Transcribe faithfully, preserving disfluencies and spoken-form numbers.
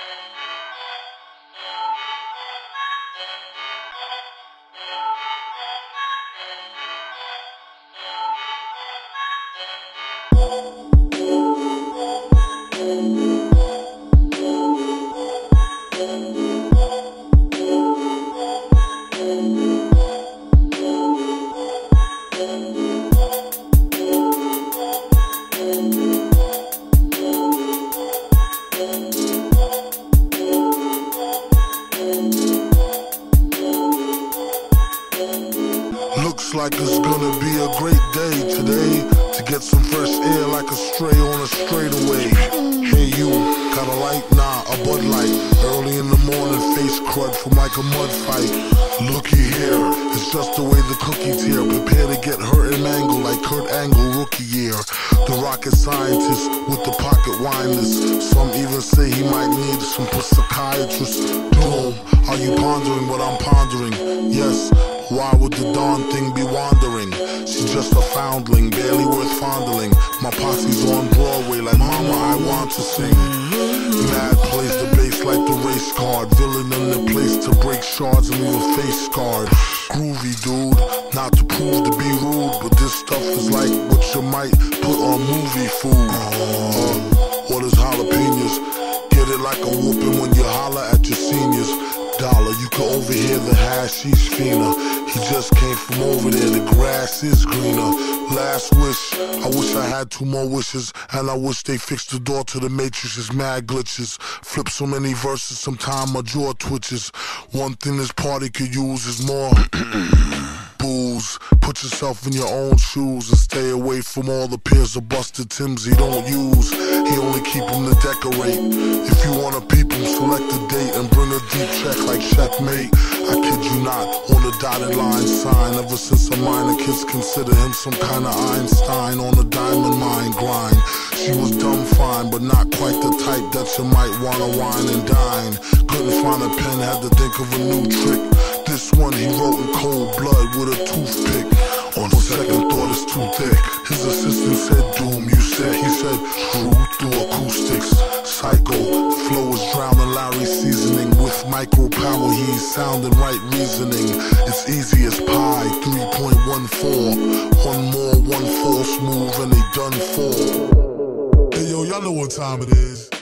Looks like it's gonna be a great day today to get some fresh air like a stray on a straightaway. Hey you, got a light? Nah, a Bud Light. Early in the morning, face crud from like a mud fight. Looky here, it's just the way the cookies here. Prepare to get hurt and mangled like Kurt Angle rookie year. The rocket scientist with the pocket wineless. Some even say he might need some psychiatrist. Doom, are you pondering what I'm pondering? Yes. Why would the darn thing be wandering? She's just a foundling, barely worth fondling. My posse's on Broadway like mama, I want to sing. Mad plays the bass like the race card. Villain in the place to break shards and leave a face scarred. Groovy dude, not to prove to be rude, but this stuff is like what you might put on movie food. Uh, what is jalapenos? Get it like a whooping when you holler at your seniors. Dollar, you can overhear the hashish fiender. He just came from over there, the grass is greener. Last wish, I wish I had two more wishes. And I wish they fixed the door to the Matrix's mad glitches. Flip so many verses, sometime my jaw twitches. One thing this party could use is more booze. Put yourself in your own shoes and stay away from all the pairs of busted Timbs he don't use. He only keep them to decorate. If you wanna peep him, select a date and bring a deep check like checkmate. I kid you not, on the dotted line sign. Ever since a minor, kids consider him some kind of Einstein on a diamond mine grind. She was dumb fine, but not quite the type that you might wanna wine and dine. Couldn't find a pen, had to think of a new trick. This one he wrote in cold blood with a toothpick. On second thought, it's too thick. His assistant said, Doom, you said. He said, true through acoustics. Psycho, flow is drowning Larry seasoning. With micro power, he's sounding right reasoning. It's easy as pie, three point one four. One more, one false move, and they done for. Hey yo, y'all know what time it is.